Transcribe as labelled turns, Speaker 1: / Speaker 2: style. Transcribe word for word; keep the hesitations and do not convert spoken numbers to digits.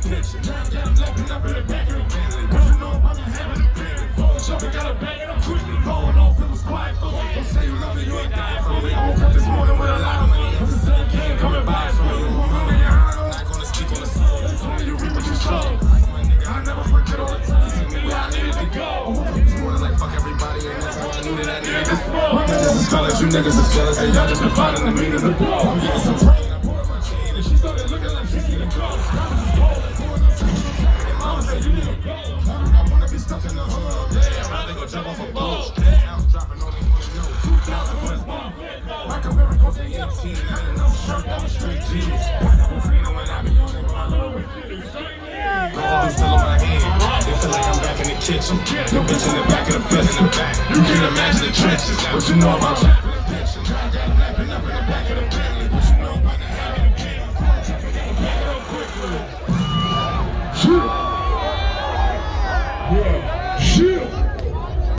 Speaker 1: attention. Lapping up in the back of the Bentley. What you know about me having a Bentley? Phone jumping, got a bag it up quickly. Going off, it was quiet for me. Don't say you love me, you ain't dying for me. I woke up this morning with a lot of money. The sun came coming by for me. Not gonna speak on the soul. That's only you reap what you sow. I never forget all the times you knew where I needed to go. I woke up this morning like fuck everybody, and that's how I knew that I needed this flow. My niggas is fellas, you niggas is jealous, and y'all just been finding the meaning of the blow. I'm getting some rain, I pulled up my chain, and she started looking like she seen a ghost. And mama said you need to go. I wanna be stuck in the hood. Damn, I think I'll jump off a boat. Damn, I'm dropping only one note. Two thousand for this one. Like a very close to eighteen. I didn't know shirt, that was straight jeans. I never seen it when I be on it, but I love it. I'm still in my hand. They feel like I'm back in the kitchen. The bitch in the back of the bed in the back. You can't imagine the trenches. What you know about trapping the pension? Got lapping up in the back of the Bentley. What you know about the having the pen? Back it up quickly. Shoot.